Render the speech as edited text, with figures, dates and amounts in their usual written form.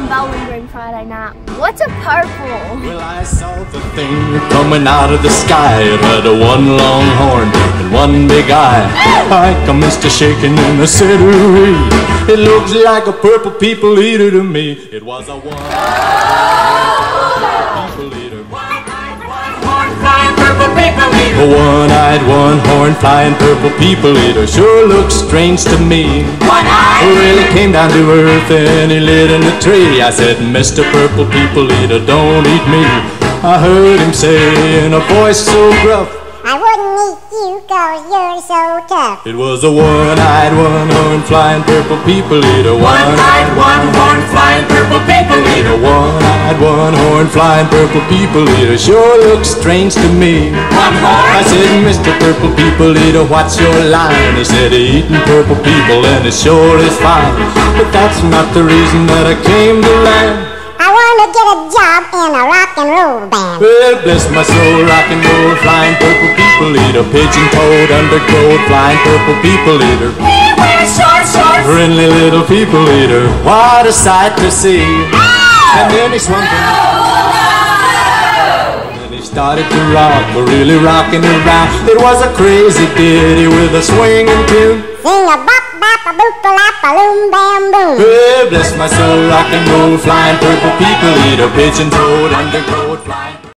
Bowlingreen Friday night. What's a purple? Well, I saw the thing coming out of the sky. It had a one long horn and one big eye. I commenced to shaking and I said, hooray. It looks like a purple people eater to me. It was a one people eater. A one-eyed, one-horned, flying purple people eater sure looks strange to me. One-eyed? Well, he came down to earth and he lit in a tree. I said, Mr. Purple People Eater, don't eat me. I heard him say in a voice so gruff, I wouldn't eat you 'cause you're so tough. it was a one-eyed, one-horned, flying purple people eater. One-eyed, one-horned, flying purple people eater. One-eyed, one-horned, flying purple people eater sure looks strange to me. I said, Mr. Purple People Eater, what's your line? He said, eating purple people and it sure is fine. But that's not the reason that I came to land. I want to get a job in a rock and roll band. Well, bless my soul, rock and roll, flying purple people eater. Pigeon-toed, undercoat, flying purple people eater. We wear short shorts. Friendly little people eater, what a sight to see. And then he swung and he started to rock, really rocking around. It was a crazy ditty with a swinging tune. Sing a bop bop a boop a lop a loom bam boom. Well, bless my soul, rock and roll, flying purple people eater. Pigeon-toed, undercoat, flying